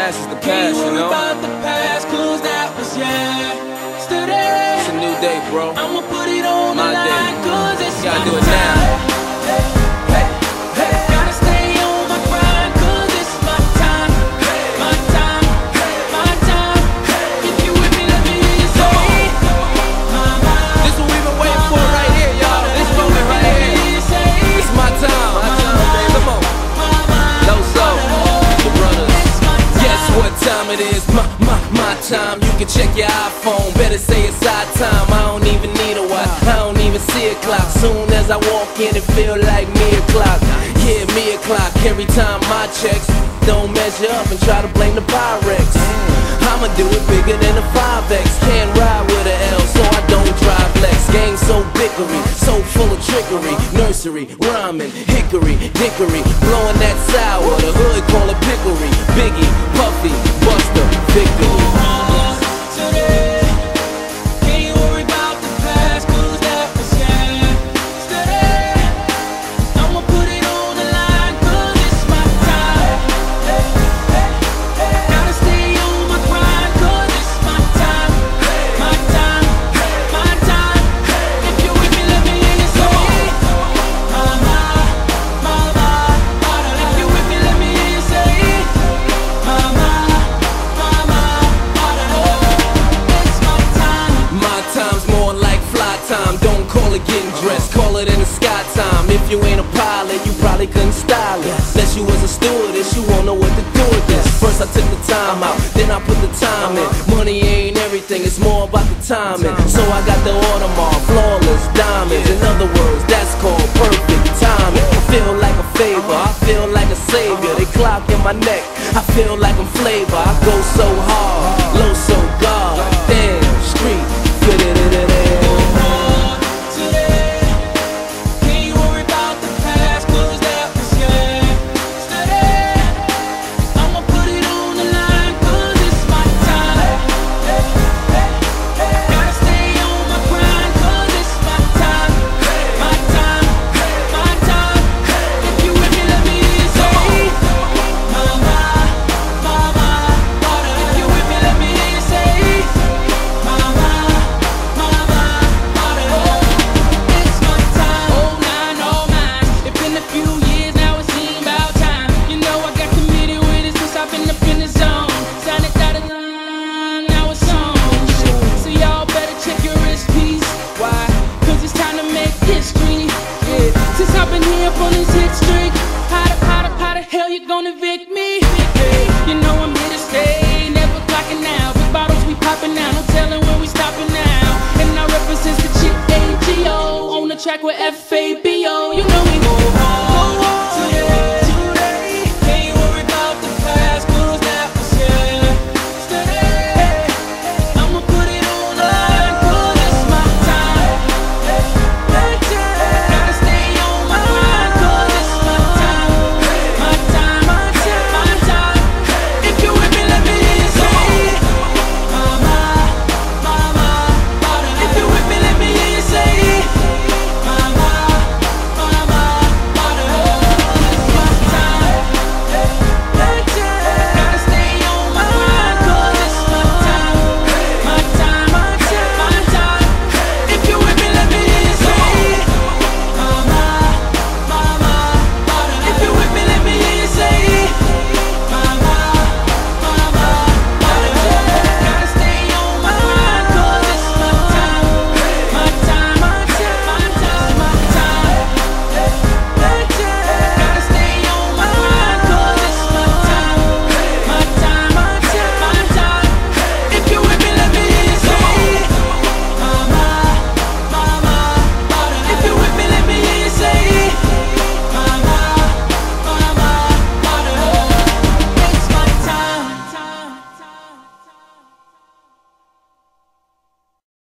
past is the past, you know? About the past, 'cause that was yesterday. It's a new day, bro. I'ma put it on My the day. line, 'cause it's Gotta my do it time. now. Gotta stay on my grind, 'cause it's my time. My time, my time. If you with me, let me hear you say This what we've been waiting for right here, y'all. This moment right here. It's my time. My time, baby. Come on. Loso, the brothers. Guess what time it is? My time. You can check your iPhone. Better say it's our time. I don't even need a watch. I don't even see a clock. Soon as I walk in, it feel like me o'clock. Yeah, me o'clock. Every time my checks don't measure up and try to blame the Pyrex. I'ma do it bigger than a 5X. Can't ride with a L, so I don't drive Lex. Game so bickery, so full of trickery. Nursery, rhyming, hickory, dickory, blowing that sour. The hood call it pickery. Biggie, Puffy, Buster, victory. Call it in the sky time. If you ain't a pilot, you probably couldn't style it. Unless you was a stewardess, you won't know what to do with this. First I took the time out, then I put the time in. Money ain't everything, it's more about the timing. So I got the Audemars, flawless diamonds. In other words, that's called perfect timing. I feel like a favor, I feel like a savior. They clock in my neck, I feel like I'm flavor. I go so hard, low so God. Damn, street, fit it in it. Since I've been here on this hit streak, how the hell you gonna evict me?